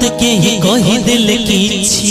के ही कही दिल किछि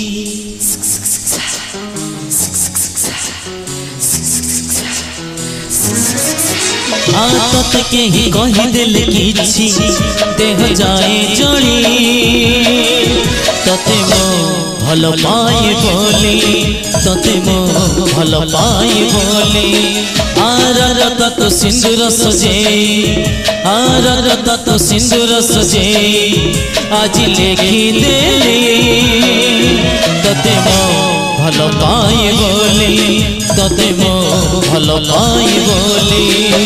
तत के ही कही दिल किछि देह जाए जली तते मो भल पाए बोली तते मो भल पाए बोली आरर तत सिंदूर सजे आरर तत सिंदूर सजे आज लेखी देली तते मो भल पाए बोली तते मो भल पाए बोली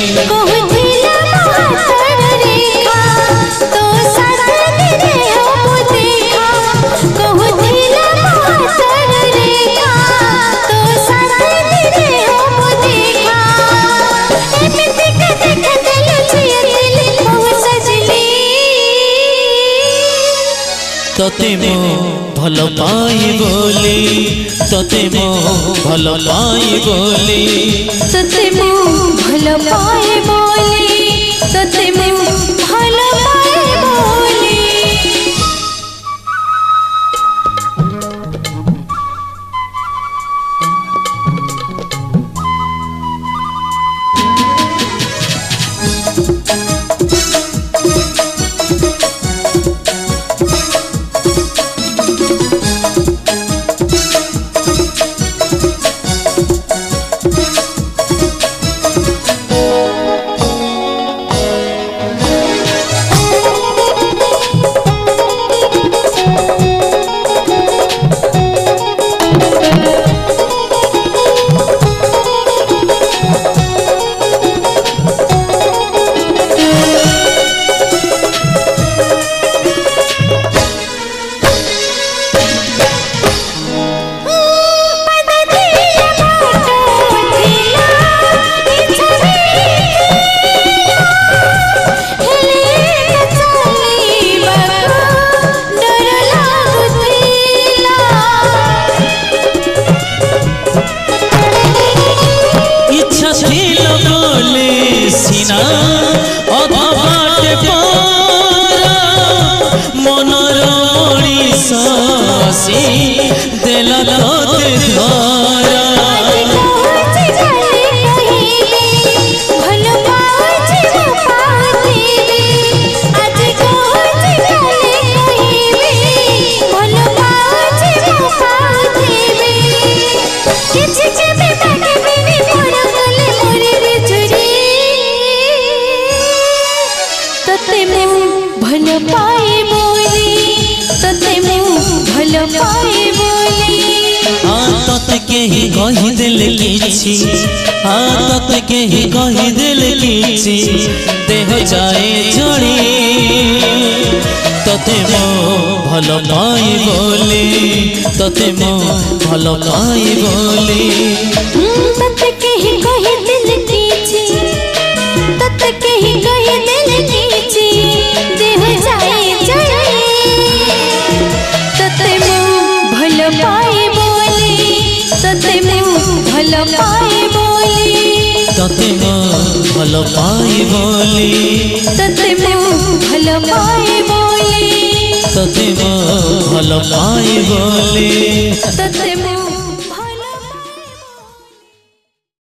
तते मो भल पाए बोली तते मो भल पाए बोली तते मो भल पाए बोली तते मो भल पाए बोली देला तोते धारा भल पाए बोली तते मो भल पाए बोली तत के ही कही दिल किछि तत के ही कही दिल किछि देह जाए जड़ी तते मो भल पाए बोली तते मो भल पाए बोली तत के ही कही दिल किछि तत के ही कही दिल किछि देह जाए जड़ी तते मो भल पाए बोली तते मो भल पाए बोली तते मो भल पाए बोली तते मो भल पाए बोली तते मो भल पाए बोली तते मो